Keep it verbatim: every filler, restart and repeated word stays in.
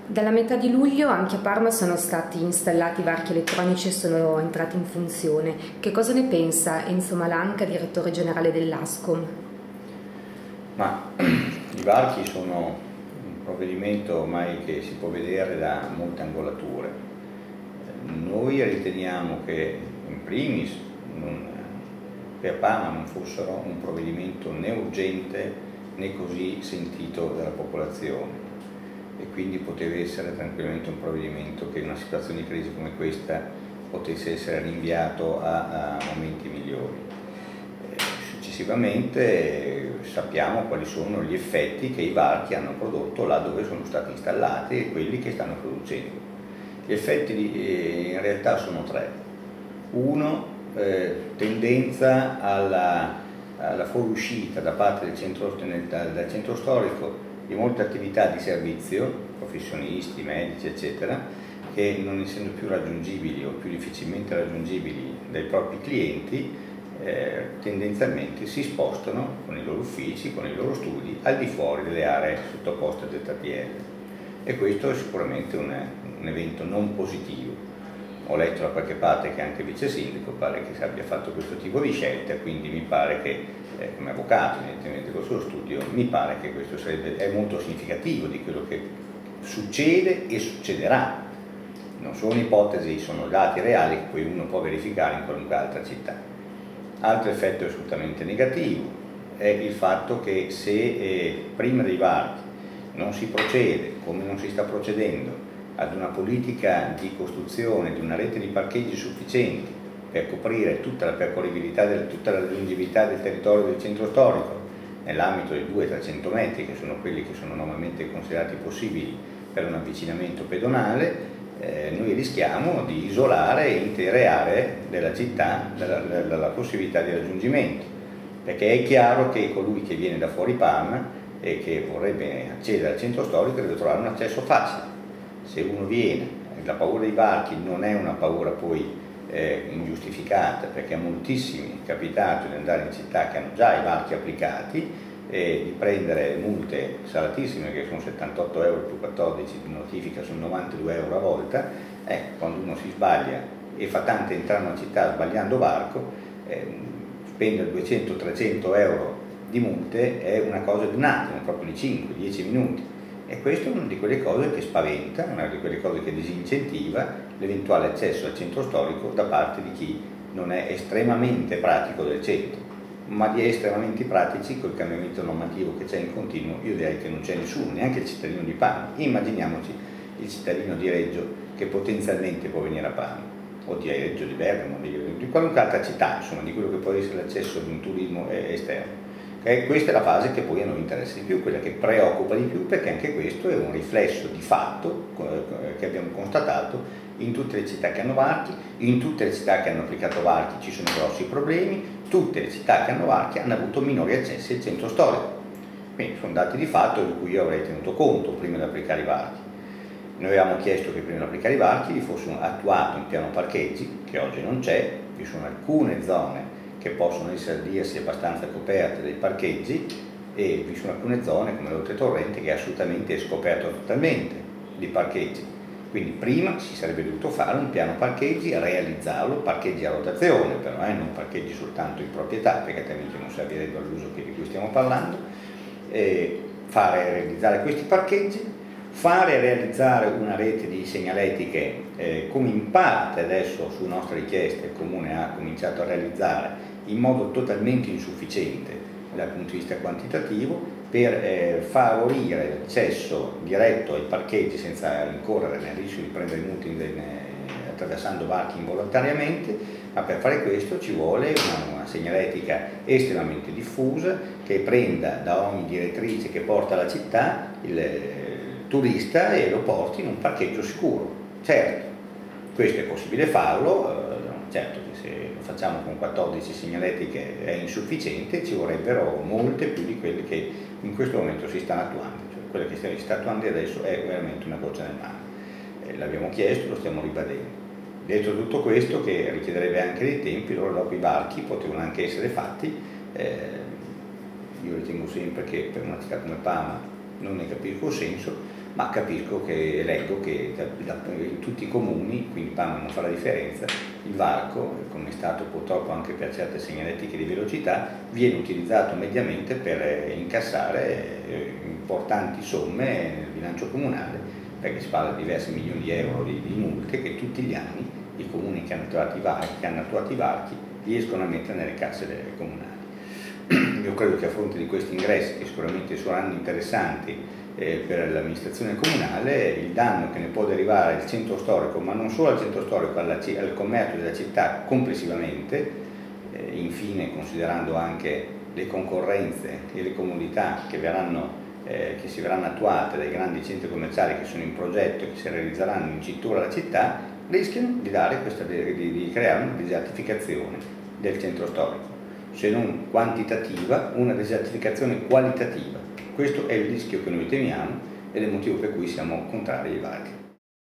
Dalla metà di luglio anche a Parma sono stati installati varchi elettronici e sono entrati in funzione. Che cosa ne pensa Enzo Malanca, direttore generale dell'Ascom? Ma i varchi sono un provvedimento ormai che si può vedere da molte angolature. Noi riteniamo che in primis non, per Parma non fossero un provvedimento né urgente né così sentito dalla popolazione, e quindi poteva essere tranquillamente un provvedimento che in una situazione di crisi come questa potesse essere rinviato a, a momenti migliori. Eh, successivamente eh, sappiamo quali sono gli effetti che i varchi hanno prodotto là dove sono stati installati e quelli che stanno producendo. Gli effetti di, eh, in realtà sono tre. Uno, eh, tendenza alla, alla fuoriuscita da parte del centro, dal centro storico di molte attività di servizio, professionisti, medici, eccetera, che non essendo più raggiungibili o più difficilmente raggiungibili dai propri clienti, eh, tendenzialmente si spostano con i loro uffici, con i loro studi, al di fuori delle aree sottoposte a Z T L. E questo è sicuramente un, un evento non positivo. Ho letto da qualche parte che anche il vice sindaco pare che abbia fatto questo tipo di scelta, quindi mi pare che, eh, come avvocato, evidentemente col suo studio, mi pare che questo sarebbe, è molto significativo di quello che succede e succederà. Non sono ipotesi, sono dati reali che poi uno può verificare in qualunque altra città. Altro effetto assolutamente negativo è il fatto che se eh, prima dei varchi non si procede, come non si sta procedendo, ad una politica di costruzione di una rete di parcheggi sufficienti per coprire tutta la percorribilità, del, tutta la raggiungibilità del territorio del centro storico nell'ambito dei duecento trecento metri, che sono quelli che sono normalmente considerati possibili per un avvicinamento pedonale, eh, noi rischiamo di isolare intere aree della città dalla, dalla possibilità di raggiungimento, perché è chiaro che colui che viene da fuori Parma e che vorrebbe accedere al centro storico deve trovare un accesso facile. Se uno viene, la paura dei varchi non è una paura poi eh, ingiustificata, perché a moltissimi è capitato di andare in città che hanno già i varchi applicati e di prendere multe salatissime, che sono settantotto euro più quattordici di notifica, sono novantadue euro a volta. Eh, quando uno si sbaglia e fa tanto entrare in una città sbagliando varco, eh, spendere duecento trecento euro di multe è una cosa di un attimo, proprio di cinque dieci minuti. E questo è una di quelle cose che spaventa, una di quelle cose che disincentiva l'eventuale accesso al centro storico da parte di chi non è estremamente pratico del centro, ma di estremamente pratici col cambiamento normativo che c'è in continuo, io direi che non c'è nessuno, neanche il cittadino di Parma. Immaginiamoci il cittadino di Reggio che potenzialmente può venire a Parma, o di Reggio, di Bergamo, di, di qualunque altra città, insomma, di quello che può essere l'accesso di un turismo esterno. E questa è la fase che poi a noi interessa di più, quella che preoccupa di più, perché anche questo è un riflesso di fatto che abbiamo constatato in tutte le città che hanno varchi, in tutte le città che hanno applicato varchi ci sono grossi problemi, tutte le città che hanno varchi hanno avuto minori accessi al centro storico. Quindi sono dati di fatto di cui io avrei tenuto conto prima di applicare i varchi. Noi avevamo chiesto che prima di applicare i varchi vi fosse attuato un piano parcheggi, che oggi non c'è, vi sono alcune zone che possono essere dirsi abbastanza coperte dai parcheggi e vi sono alcune zone come l'Oltre Torrente che è assolutamente scoperto totalmente di parcheggi. Quindi prima si sarebbe dovuto fare un piano parcheggi e realizzarlo, parcheggi a rotazione però, eh, non parcheggi soltanto in proprietà, perché altrimenti non servirebbe all'uso di cui stiamo parlando, e fare realizzare questi parcheggi, fare realizzare una rete di segnaletiche eh, come in parte adesso su nostra richiesta il Comune ha cominciato a realizzare in modo totalmente insufficiente dal punto di vista quantitativo, per eh, favorire l'accesso diretto ai parcheggi senza incorrere nel rischio di prendere multe eh, attraversando varchi involontariamente, ma per fare questo ci vuole una, una segnaletica estremamente diffusa che prenda da ogni direttrice che porta alla città il eh, turista e lo porti in un parcheggio sicuro. Certo, questo è possibile farlo, eh, certo che se lo facciamo con quattordici segnaletiche è insufficiente, ci vorrebbero molte più di quelle che in questo momento si stanno attuando, cioè quella che si sta attuando adesso è veramente una goccia nel mare. Eh, l'abbiamo chiesto, lo stiamo ribadendo. Detto tutto questo, che richiederebbe anche dei tempi, loro dopo i varchi potevano anche essere fatti, eh, io ritengo sempre che per una città come Parma non ne capisco il senso, ma capisco che leggo che da, da, in tutti i comuni, quindi Parma non fa la differenza, il varco, come è stato purtroppo anche per certe segnaletiche di velocità, viene utilizzato mediamente per incassare importanti somme nel bilancio comunale, perché si parla di diversi milioni di euro di, di multe che tutti gli anni i comuni che hanno attuato i varchi, che hanno attuato i varchi riescono a mettere nelle casse delle comunali. Io credo che a fronte di questi ingressi, che sicuramente saranno interessanti eh, per l'amministrazione comunale, il danno che ne può derivare al centro storico, ma non solo al centro storico, alla, al commercio della città complessivamente, eh, infine considerando anche le concorrenze e le comodità che, verranno, eh, che si verranno attuate dai grandi centri commerciali che sono in progetto e che si realizzeranno in cintura alla città, rischiano di, dare questa, di, di creare una desertificazione del centro storico, se non quantitativa, una desertificazione qualitativa. Questo è il rischio che noi temiamo ed è il motivo per cui siamo contrari ai varchi.